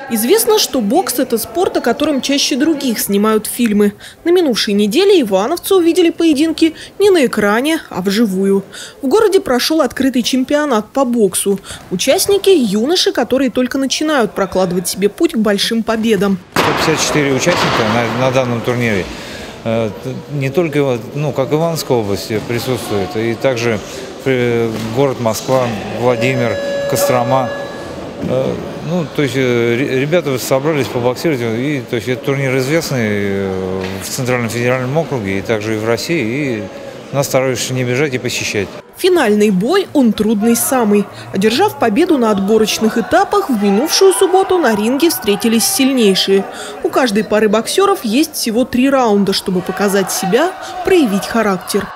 Известно, что бокс – это спорт, о котором чаще других снимают фильмы. На минувшей неделе ивановцы увидели поединки не на экране, а вживую. В городе прошел открытый чемпионат по боксу. Участники – юноши, которые только начинают прокладывать себе путь к большим победам. 154 участника на данном турнире. Не только, как Ивановская область присутствует, и также город Москва, Владимир, Кострома. То есть ребята собрались побоксировать, и то есть это турнир известный в Центральном федеральном округе, и также и в России, и нас стараются не бежать и посещать. Финальный бой, он трудный самый. Одержав победу на отборочных этапах, в минувшую субботу на ринге встретились сильнейшие. У каждой пары боксеров есть всего 3 раунда, чтобы показать себя, проявить характер.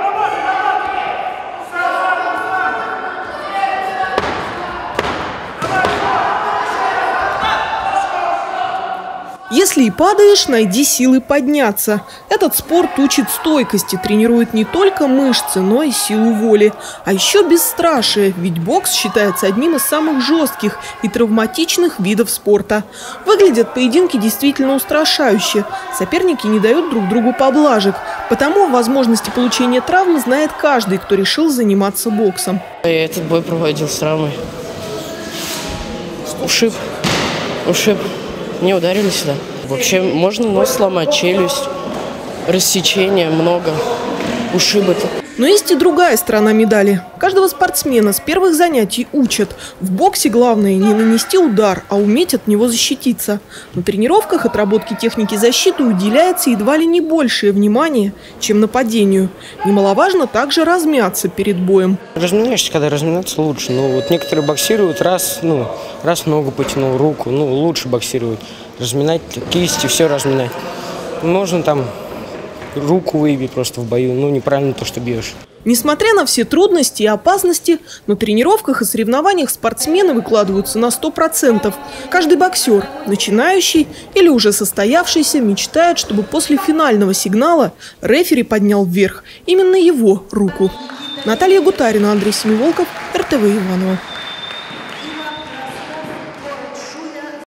Если и падаешь, найди силы подняться. Этот спорт учит стойкости, тренирует не только мышцы, но и силу воли. А еще бесстрашие, ведь бокс считается одним из самых жестких и травматичных видов спорта. Выглядят поединки действительно устрашающе. Соперники не дают друг другу поблажек. Потому о возможности получения травмы знает каждый, кто решил заниматься боксом. Я этот бой проводил с травмой. Ушиб. Не ударили сюда. Вообще можно нос сломать, челюсть, рассечения много, ушибы-то. Но есть и другая сторона медали. Каждого спортсмена с первых занятий учат. В боксе главное не нанести удар, а уметь от него защититься. На тренировках отработке техники защиты уделяется едва ли не большее внимание, чем нападению. Немаловажно также размяться перед боем. Разминаешься, когда разминаться лучше. Некоторые боксируют, раз ногу потянул, руку, лучше боксируют. Разминать кисти, все разминать. Можно там руку выбить просто в бою, неправильно то, что бьешь. Несмотря на все трудности и опасности, на тренировках и соревнованиях спортсмены выкладываются на 100%. Каждый боксер, начинающий или уже состоявшийся, мечтает, чтобы после финального сигнала рефери поднял вверх именно его руку. Наталья Гутарина, Андрей Семиволков, РТВ Иваново.